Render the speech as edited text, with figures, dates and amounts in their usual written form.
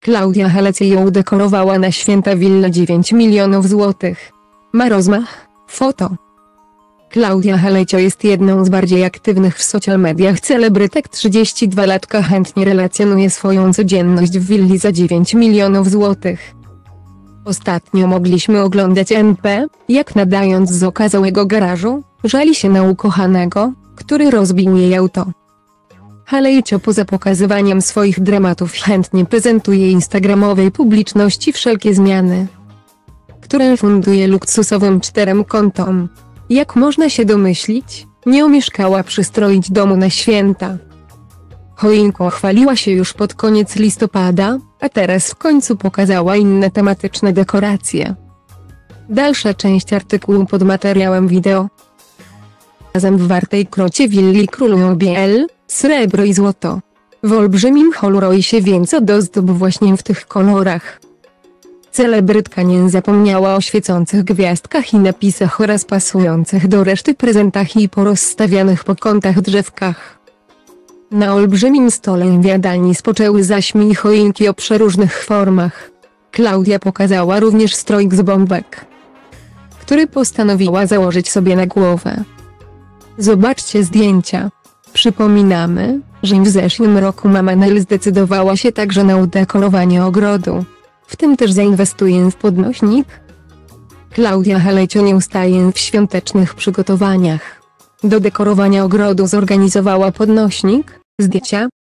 Klaudia Haleciej udekorowała na święta willę 9 milionów złotych. Ma rozmach? Foto. Klaudia Haleciej jest jedną z bardziej aktywnych w social mediach celebrytek. 32-latka chętnie relacjonuje swoją codzienność w willi za 9 milionów złotych. Ostatnio mogliśmy oglądać NP, jak nadając z okazałego garażu, żali się na ukochanego, który rozbił jej auto. Haleciej poza pokazywaniem swoich dramatów chętnie prezentuje instagramowej publiczności wszelkie zmiany, które funduje luksusowym 4 kontom. Jak można się domyślić, nie omieszkała przystroić domu na święta. Choinką chwaliła się już pod koniec listopada, a teraz w końcu pokazała inne tematyczne dekoracje. Dalsza część artykułu pod materiałem wideo. Razem w wartej krocie willi królują biel, srebro i złoto. W olbrzymim holu roi się więc odozdób właśnie w tych kolorach. Celebrytka nie zapomniała o świecących gwiazdkach i napisach oraz pasujących do reszty prezentach i porozstawianych po kątach drzewkach. Na olbrzymim stole w jadalni spoczęły zaśmi choinki o przeróżnych formach. Klaudia pokazała również stroik z bombek, który postanowiła założyć sobie na głowę. Zobaczcie zdjęcia. Przypominamy, że w zeszłym roku mama Nel zdecydowała się także na udekorowanie ogrodu. W tym też zainwestuje w podnośnik. Klaudia Haleciej nie ustaje w świątecznych przygotowaniach. Do dekorowania ogrodu zorganizowała podnośnik, zdjęcia,